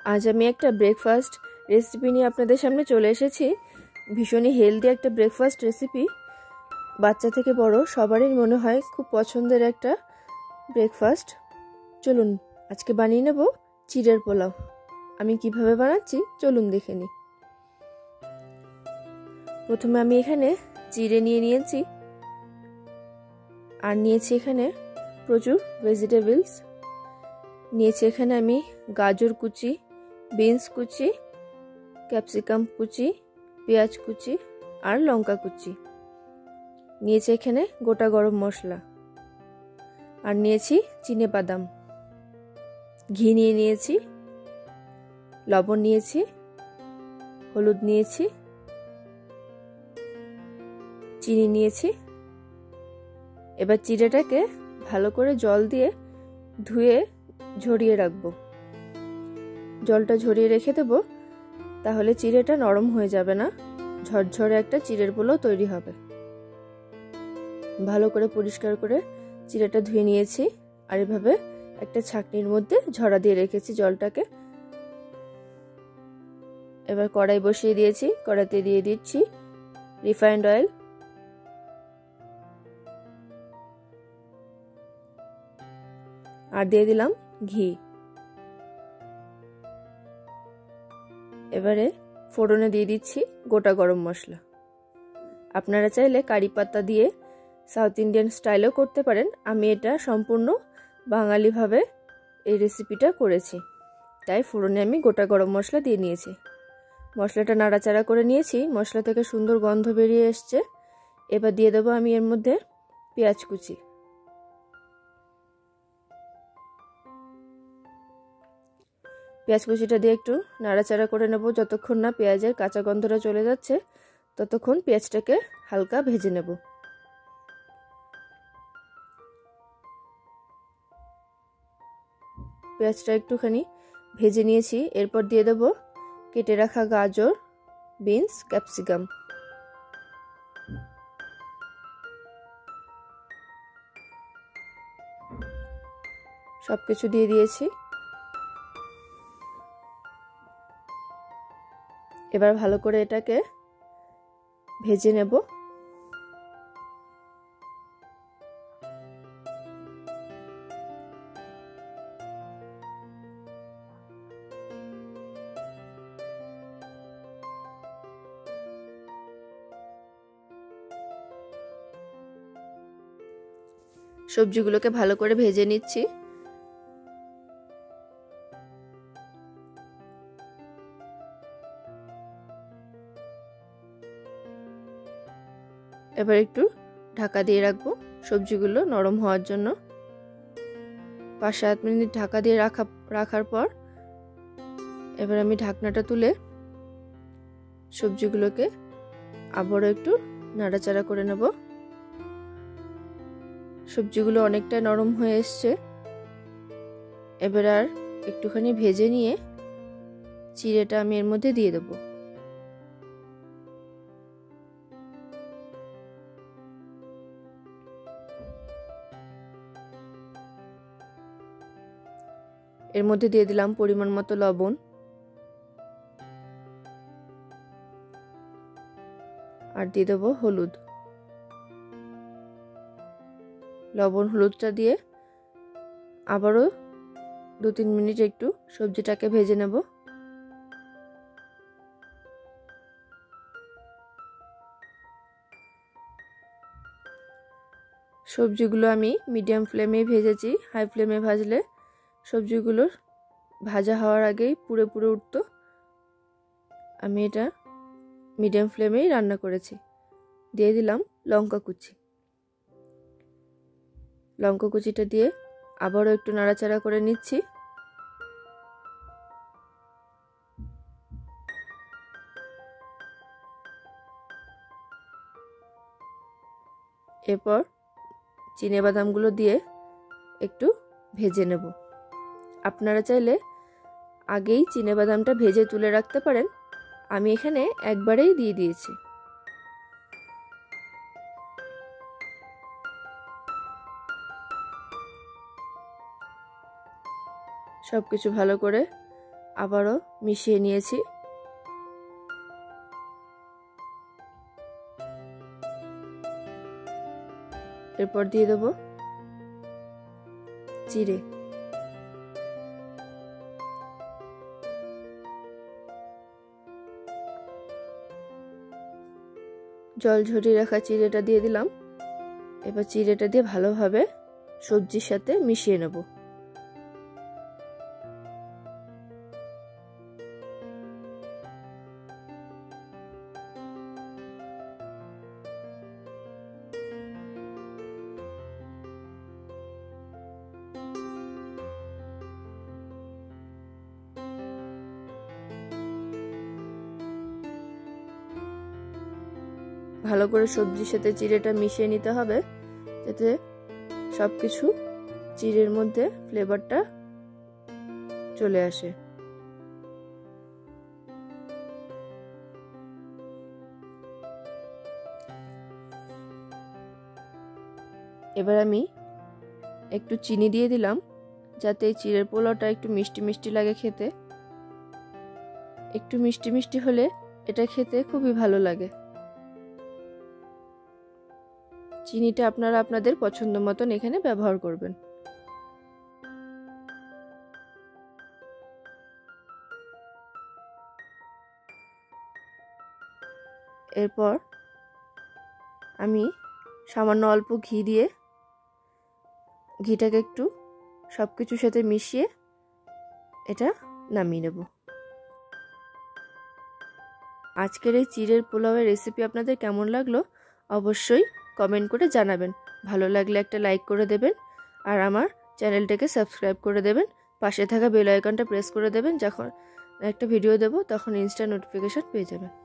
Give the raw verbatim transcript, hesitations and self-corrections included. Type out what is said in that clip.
আজ আমি একটা ব্রেকফাস্ট রেসিপি নিয়ে আপনাদের সামনে চলে এসেছি। ভীষণই হেলদি একটা ব্রেকফাস্ট রেসিপি, বাচ্চা থেকে বড় সবারই মনে হয় খুব পছন্দের একটা ব্রেকফাস্ট। চলুন আজকে বানিয়ে নেব চিড়ের পোলাও। আমি কিভাবে বানাচ্ছি চলুন দেখে নিই। প্রথমে আমি এখানে চিড়ে নিয়ে নিয়েছি, আর নিয়েছি এখানে প্রচুর ভেজিটেবলস। নিয়েছি এখানে আমি গাজর কুচি, বিনস কুচি, ক্যাপসিকাম কুচি, পেঁয়াজ কুচি আর লঙ্কা কুচি। নিয়েছি এখানে গোটা গরম মশলা, আর নিয়েছি চিনে বাদাম। ঘি নিয়ে নিয়েছি, লবণ নিয়েছি, হলুদ নিয়েছি, চিনি নিয়েছি। এবার চিড়েটাকে ভালো করে জল দিয়ে ধুয়ে ঝরিয়ে রাখবো। জলটা ঝরিয়ে রেখে দেবো, তাহলে চিড়েটা নরম হয়ে যাবে না, ঝরঝরে একটা চিড়ের পোলাও তৈরি হবে। ভালো করে পরিষ্কার করে চিড়েটা ধুয়ে নিয়েছি, আর এভাবে একটা ছাঁকনির মধ্যে ঝরা দিয়ে রেখেছি জলটাকে। এবার কড়াই বসিয়ে দিয়েছি, কড়াইতে দিয়ে দিচ্ছি রিফাইন্ড অয়েল, আর দিয়ে দিলাম ঘি। এবারে ফোড়নে দিয়ে দিচ্ছি গোটা গরম মশলা। আপনারা চাইলে কারি পাতা দিয়ে সাউথ ইন্ডিয়ান স্টাইলেও করতে পারেন। আমি এটা সম্পূর্ণ বাঙালিভাবে এই রেসিপিটা করেছি, তাই ফোড়নে আমি গোটা গরম মশলা দিয়ে নিয়েছি। মশলাটা নাড়াচাড়া করে নিয়েছি, মশলা থেকে সুন্দর গন্ধ বেরিয়ে এসছে। এবার দিয়ে দেবো আমি এর মধ্যে পেঁয়াজ কুচি। পেঁয়াজ কুচিটা দিয়ে একটু নাড়াচাড়া করে নেব, যতক্ষণ না পেঁয়াজের কাঁচা গন্ধটা চলে যাচ্ছে ততক্ষণ পেঁয়াজটাকে হালকা ভেজে নেব। পেঁয়াজটা একটুখানি ভেজে নিয়েছি। এরপর দিয়ে দেব কেটে রাখা গাজর, বিনস, ক্যাপসিকাম। সবকিছু দিয়ে দিয়েছি। এবার ভালো করে এটাকে ভেজে নেব। সবজিগুলোকে ভালো করে ভেজে নিচ্ছি। এবার একটু ঢাকা দিয়ে রাখবো সবজিগুলো নরম হওয়ার জন্য। পাঁচ সাত মিনিট ঢাকা দিয়ে রাখা রাখার পর এবার আমি ঢাকনাটা তুলে সবজিগুলোকে আবারও একটু নাড়াচাড়া করে নেব। সবজিগুলো অনেকটা নরম হয়ে এসছে। এবার আর একটুখানি ভেজে নিয়ে চিড়েটা আমি এর মধ্যে দিয়ে দেবো। এর মধ্যে দিয়ে দিলাম পরিমাণ মতো লবণ, আর দিয়ে দেবো হলুদ। লবণ হলুদটা দিয়ে আবারও দু তিন মিনিট একটু সবজিটাকে ভেজে নেব। সবজিগুলো আমি মিডিয়াম ফ্লেমে ভেজেছি, হাই ফ্লেমে ভাজলে সবজিগুলোর ভাজা হওয়ার আগেই পুড়ে পুড়ে উঠতো। আমি এটা মিডিয়াম ফ্লেমেই রান্না করেছি। দিয়ে দিলাম লঙ্কা কুচি। লঙ্কা কুচিটা দিয়ে আবারও একটু নাড়াচাড়া করে নিচ্ছি। এরপর চিনে বাদামগুলো দিয়ে একটু ভেজে নেব। আপনারা চাইলে আগেই চিনে বাদামটা ভেজে তুলে রাখতে পারেন, আমি এখানে একবারেই দিয়ে দিয়েছি। সবকিছু ভালো করে আবারও মিশিয়ে নিয়েছি। এরপর দিয়ে দেব চিড়ে। জল ঝরিয়ে রাখা চিড়েটা দিয়ে দিলাম। এবার চিড়েটা দিয়ে ভালোভাবে সবজির সাথে মিশিয়ে নেব। ভালো করে সবজির সাথে চিড়েটা মিশিয়ে নিতে হবে, যাতে সবকিছু চিড়ের মধ্যে ফ্লেভারটা চলে আসে। এবার আমি একটু চিনি দিয়ে দিলাম, যাতে এই চিড়ের পোলাওটা একটু মিষ্টি মিষ্টি লাগে খেতে। একটু মিষ্টি মিষ্টি হলে এটা খেতে খুবই ভালো লাগে। চিনিটা আপনারা আপনাদের পছন্দ মতন এখানে ব্যবহার করবেন। এরপর আমি সামান্য অল্প ঘি দিয়ে ঘিটাকে একটু সব কিছুর সাথে মিশিয়ে এটা নামিয়ে নেব। আজকের এই চিড়ের পোলাওয়ের রেসিপি আপনাদের কেমন লাগলো অবশ্যই কমেন্ট করে জানাবেন। ভালো লাগলে একটা লাইক করে দেবেন, আর আমার চ্যানেলটাকে সাবস্ক্রাইব করে দেবেন। পাশে থাকা বেল আইকনটা প্রেস করে দেবেন, যখন একটা ভিডিও দেব তখন ইনস্ট্যান্ট নোটিফিকেশন পেয়ে যাবেন।